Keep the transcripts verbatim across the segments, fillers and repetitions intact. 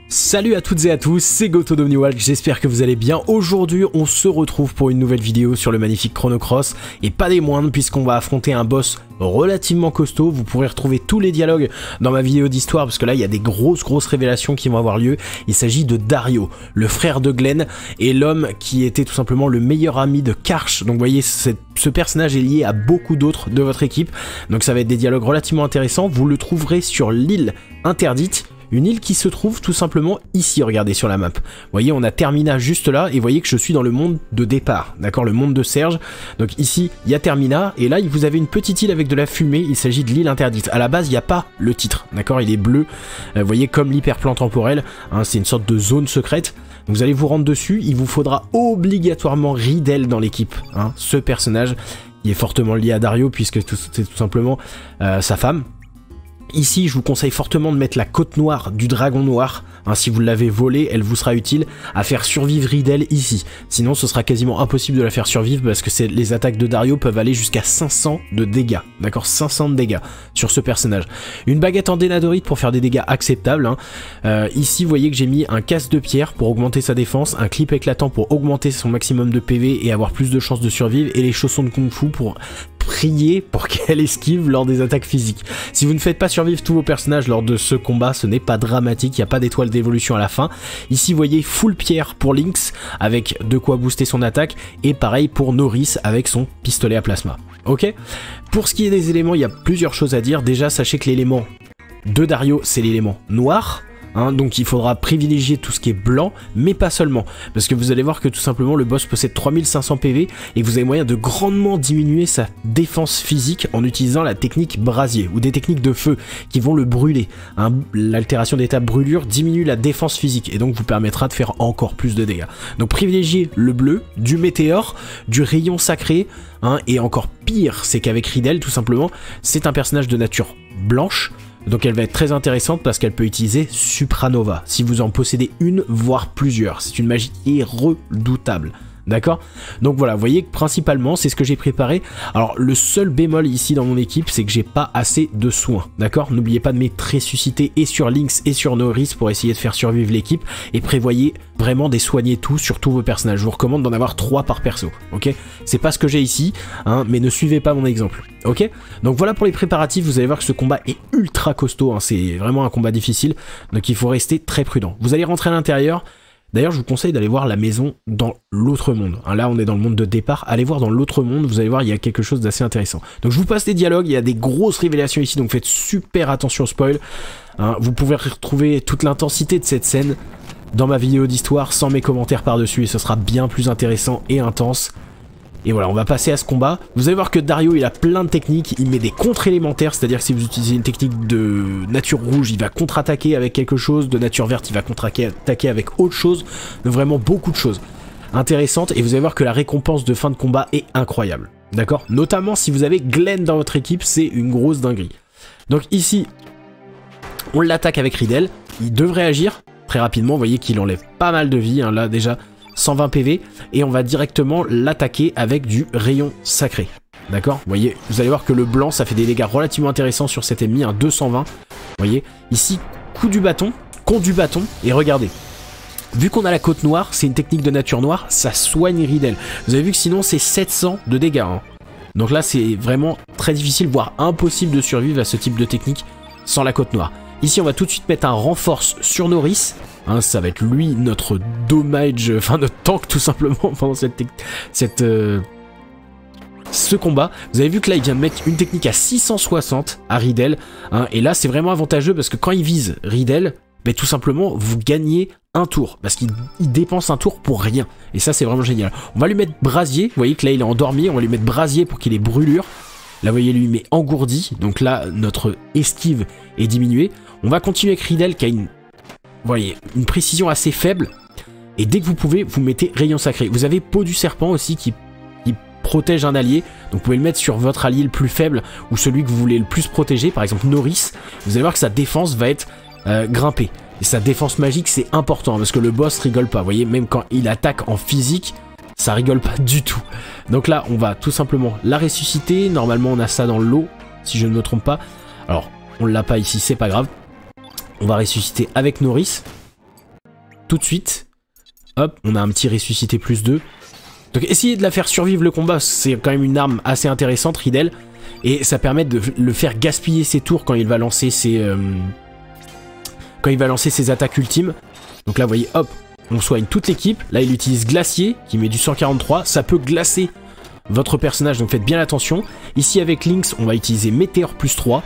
Salut à toutes et à tous, c'est Goto d'Omniwalk, j'espère que vous allez bien. Aujourd'hui, on se retrouve pour une nouvelle vidéo sur le magnifique Chrono Cross, et pas des moindres puisqu'on va affronter un boss relativement costaud. Vous pourrez retrouver tous les dialogues dans ma vidéo d'histoire, parce que là, il y a des grosses, grosses révélations qui vont avoir lieu. Il s'agit de Dario, le frère de Glenn, et l'homme qui était tout simplement le meilleur ami de Karch. Donc vous voyez, ce personnage est lié à beaucoup d'autres de votre équipe, donc ça va être des dialogues relativement intéressants. Vous le trouverez sur l'île interdite. Une île qui se trouve tout simplement ici, regardez sur la map. Vous voyez, on a Termina juste là, et vous voyez que je suis dans le monde de départ, d'accord, le monde de Serge. Donc ici, il y a Termina, et là, vous avez une petite île avec de la fumée, il s'agit de l'île interdite. À la base, il n'y a pas le titre, d'accord, il est bleu, euh, vous voyez, comme l'hyperplan temporel, hein, c'est une sorte de zone secrète. Donc vous allez vous rendre dessus, il vous faudra obligatoirement Riddle dans l'équipe, hein, ce personnage qui est fortement lié à Dario, puisque c'est tout simplement euh, sa femme. Ici, je vous conseille fortement de mettre la côte noire du dragon noir. Hein, si vous l'avez volée, elle vous sera utile à faire survivre Riddle ici. Sinon, ce sera quasiment impossible de la faire survivre parce que les attaques de Dario peuvent aller jusqu'à cinq cents de dégâts. D'accord, cinq cents de dégâts sur ce personnage. Une baguette en dénadorite pour faire des dégâts acceptables. Hein. Euh, ici, vous voyez que j'ai mis un casque de pierre pour augmenter sa défense, un clip éclatant pour augmenter son maximum de P V et avoir plus de chances de survivre, et les chaussons de Kung Fu pour prier pour qu'elle esquive lors des attaques physiques. Si vous ne faites pas survivre tous vos personnages lors de ce combat, ce n'est pas dramatique, il n'y a pas d'étoile d'évolution à la fin. Ici, vous voyez, full pierre pour Lynx, avec de quoi booster son attaque, et pareil pour Norris avec son pistolet à plasma. Ok? Pour ce qui est des éléments, il y a plusieurs choses à dire. Déjà, sachez que l'élément de Dario, c'est l'élément noir. Hein, donc il faudra privilégier tout ce qui est blanc, mais pas seulement, parce que vous allez voir que tout simplement le boss possède trois mille cinq cents P V et vous avez moyen de grandement diminuer sa défense physique en utilisant la technique brasier ou des techniques de feu qui vont le brûler. Hein, l'altération d'état brûlure diminue la défense physique et donc vous permettra de faire encore plus de dégâts. Donc privilégiez le bleu, du météore, du rayon sacré, hein, et encore pire, c'est qu'avec Riddle tout simplement, c'est un personnage de nature blanche. Donc elle va être très intéressante parce qu'elle peut utiliser Supranova, si vous en possédez une, voire plusieurs. C'est une magie qui est redoutable. D'accord? Donc voilà, vous voyez que principalement, c'est ce que j'ai préparé. Alors, le seul bémol ici dans mon équipe, c'est que j'ai pas assez de soins. D'accord? N'oubliez pas de mettre ressuscité et sur Lynx et sur Norris pour essayer de faire survivre l'équipe. Et prévoyez vraiment des soigner tout sur tous vos personnages. Je vous recommande d'en avoir trois par perso. Ok? C'est pas ce que j'ai ici, hein, mais ne suivez pas mon exemple. Ok? Donc voilà pour les préparatifs. Vous allez voir que ce combat est ultra costaud. Hein, c'est vraiment un combat difficile. Donc il faut rester très prudent. Vous allez rentrer à l'intérieur. D'ailleurs, je vous conseille d'aller voir la maison dans l'autre monde. Hein, là, on est dans le monde de départ. Allez voir dans l'autre monde, vous allez voir, il y a quelque chose d'assez intéressant. Donc, je vous passe les dialogues. Il y a des grosses révélations ici, donc faites super attention au spoil. Hein, vous pouvez retrouver toute l'intensité de cette scène dans ma vidéo d'histoire sans mes commentaires par-dessus, et ce sera bien plus intéressant et intense. Et voilà, on va passer à ce combat. Vous allez voir que Dario, il a plein de techniques. Il met des contre-élémentaires, c'est-à-dire que si vous utilisez une technique de nature rouge, il va contre-attaquer avec quelque chose. De nature verte, il va contre-attaquer avec autre chose. Donc vraiment beaucoup de choses intéressantes. Et vous allez voir que la récompense de fin de combat est incroyable. D'accord? Notamment si vous avez Glenn dans votre équipe, c'est une grosse dinguerie. Donc ici, on l'attaque avec Riddle. Il devrait agir très rapidement. Vous voyez qu'il enlève pas mal de vie, hein, là déjà. cent vingt P V, et on va directement l'attaquer avec du rayon sacré. D'accord? Vous voyez, vous allez voir que le blanc, ça fait des dégâts relativement intéressants sur cet ennemi, un deux cent vingt. Vous voyez, ici, coup du bâton, con du bâton, et regardez. Vu qu'on a la côte noire, c'est une technique de nature noire, ça soigne Riddle. Vous avez vu que sinon, c'est sept cents de dégâts. Hein. Donc là, c'est vraiment très difficile, voire impossible de survivre à ce type de technique sans la côte noire. Ici, on va tout de suite mettre un renforce sur Norris. Hein, ça va être lui, notre dommage, enfin notre tank tout simplement pendant cette, cette euh, ce combat. Vous avez vu que là, il vient de mettre une technique à six cent soixante à Riddle. Hein, et là, c'est vraiment avantageux parce que quand il vise Riddle, ben, tout simplement, vous gagnez un tour. Parce qu'il dépense un tour pour rien. Et ça, c'est vraiment génial. On va lui mettre brasier. Vous voyez que là, il est endormi. On va lui mettre brasier pour qu'il ait brûlure. Là, vous voyez, lui met engourdi. Donc là, notre esquive est diminuée. On va continuer avec Riddle qui a une... Vous voyez, une précision assez faible. Et dès que vous pouvez, vous mettez rayon sacré. Vous avez peau du serpent aussi qui, qui protège un allié. Donc vous pouvez le mettre sur votre allié le plus faible ou celui que vous voulez le plus protéger. Par exemple Norris. Vous allez voir que sa défense va être euh, grimpée. Et sa défense magique, c'est important parce que le boss rigole pas. Vous voyez, même quand il attaque en physique, ça rigole pas du tout. Donc là, on va tout simplement la ressusciter. Normalement, on a ça dans l'eau, si je ne me trompe pas. Alors, on l'a pas ici, c'est pas grave. On va ressusciter avec Norris. tout de suite. Hop, on a un petit ressuscité plus deux. Donc essayez de la faire survivre le combat, c'est quand même une arme assez intéressante, Riddle. Et ça permet de le faire gaspiller ses tours quand il va lancer ses... Euh, quand il va lancer ses attaques ultimes. Donc là, vous voyez, hop, on soigne toute l'équipe. Là, il utilise Glacier, qui met du cent quarante-trois. Ça peut glacer votre personnage, donc faites bien attention. Ici, avec Lynx, on va utiliser Météore plus trois.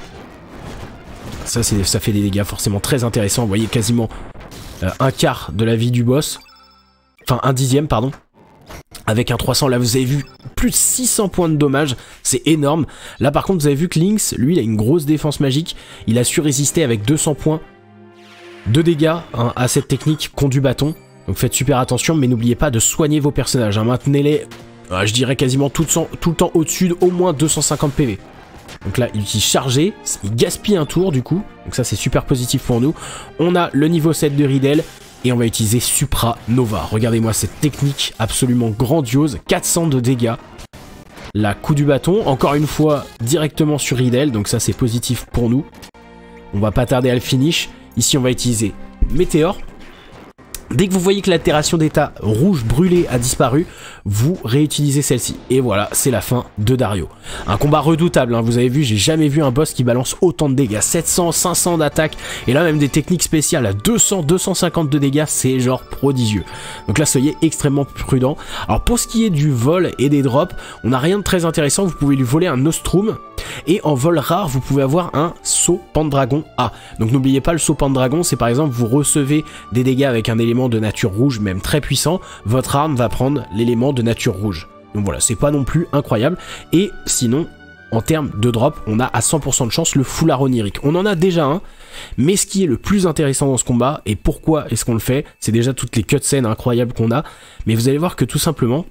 Ça, ça fait des dégâts forcément très intéressants. Vous voyez, quasiment euh, un quart de la vie du boss. Enfin, un dixième, pardon. Avec un trois cents, là vous avez vu plus de six cents points de dommage, c'est énorme. Là par contre vous avez vu que Lynx, lui il a une grosse défense magique, il a su résister avec deux cents points de dégâts hein, à cette technique conduit bâton. Donc faites super attention, mais n'oubliez pas de soigner vos personnages, hein. Maintenez-les, euh, je dirais quasiment tout le temps, tout le temps au-dessus d'au moins deux cent cinquante P V. Donc là il utilise chargé, il gaspille un tour du coup, donc ça c'est super positif pour nous. On a le niveau sept de Riddle. Et on va utiliser Supra Nova. Regardez-moi cette technique absolument grandiose. quatre cents de dégâts. La coup du bâton, encore une fois, directement sur Riddle. Donc ça, c'est positif pour nous. On va pas tarder à le finish. Ici, on va utiliser Météore. Dès que vous voyez que l'altération d'état rouge brûlé a disparu, vous réutilisez celle-ci. Et voilà, c'est la fin de Dario. Un combat redoutable, hein. Vous avez vu, j'ai jamais vu un boss qui balance autant de dégâts. sept cents, cinq cents d'attaque, et là même des techniques spéciales à deux cents, deux cent cinquante de dégâts, c'est genre prodigieux. Donc là, soyez extrêmement prudent. Alors pour ce qui est du vol et des drops, on n'a rien de très intéressant. Vous pouvez lui voler un Nostrum. Et en vol rare, vous pouvez avoir un saut Pendragon A. Donc n'oubliez pas, le saut Pendragon, c'est par exemple, vous recevez des dégâts avec un élément de nature rouge, même très puissant, votre arme va prendre l'élément de nature rouge. Donc voilà, c'est pas non plus incroyable. Et sinon, en termes de drop, on a à cent pour cent de chance le foulard onirique. On en a déjà un, mais ce qui est le plus intéressant dans ce combat, et pourquoi est-ce qu'on le fait, c'est déjà toutes les cutscenes incroyables qu'on a, mais vous allez voir que tout simplement,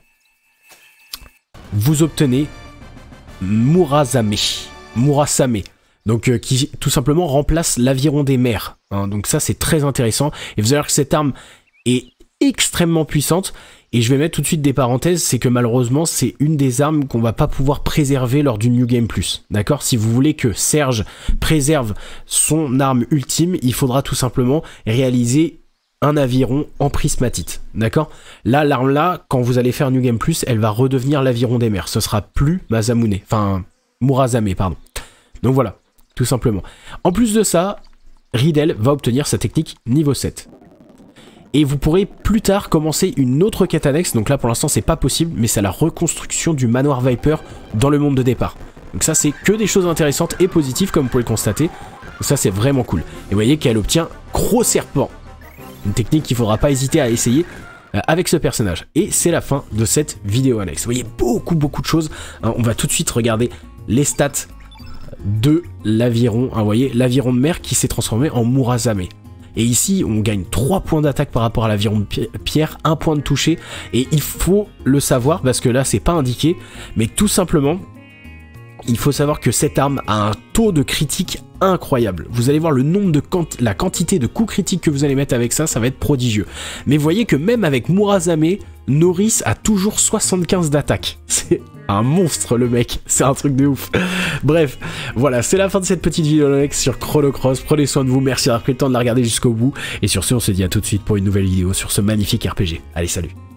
vous obtenez Murasame, Murasame, donc euh, qui tout simplement remplace l'aviron des mers. Hein, donc ça c'est très intéressant. Et vous allez voir que cette arme est extrêmement puissante. Et je vais mettre tout de suite des parenthèses, c'est que malheureusement c'est une des armes qu'on va pas pouvoir préserver lors du New Game Plus. D'accord? Si vous voulez que Serge préserve son arme ultime, il faudra tout simplement réaliser un aviron en prismatite, d'accord? Là, l'arme là, quand vous allez faire New Game Plus, elle va redevenir l'aviron des mers. Ce sera plus Masamune, enfin Murasame, pardon. Donc voilà, tout simplement. En plus de ça, Riddle va obtenir sa technique niveau sept. Et vous pourrez plus tard commencer une autre quête annexe. Donc là, pour l'instant, c'est pas possible, mais c'est la reconstruction du manoir Viper dans le monde de départ. Donc ça, c'est que des choses intéressantes et positives, comme vous pouvez le constater. Donc ça, c'est vraiment cool. Et vous voyez qu'elle obtient Gros Serpent. Une technique qu'il ne faudra pas hésiter à essayer euh, avec ce personnage. Et c'est la fin de cette vidéo annexe. Vous voyez beaucoup beaucoup de choses. Hein, on va tout de suite regarder les stats de l'aviron. Hein, vous voyez, l'aviron de mer qui s'est transformé en Murasame. Et ici, on gagne trois points d'attaque par rapport à l'aviron de pierre, un point de toucher. Et il faut le savoir, parce que là, c'est pas indiqué. Mais tout simplement, il faut savoir que cette arme a un taux de critique incroyable. Vous allez voir le nombre de quant la quantité de coups critiques que vous allez mettre avec ça, ça va être prodigieux. Mais vous voyez que même avec Murasame, Norris a toujours soixante-quinze d'attaque. C'est un monstre le mec, c'est un truc de ouf. Bref, voilà, c'est la fin de cette petite vidéo sur Chrono Cross. Prenez soin de vous, merci d'avoir pris le temps de la regarder jusqu'au bout. Et sur ce, on se dit à tout de suite pour une nouvelle vidéo sur ce magnifique R P G. Allez, salut!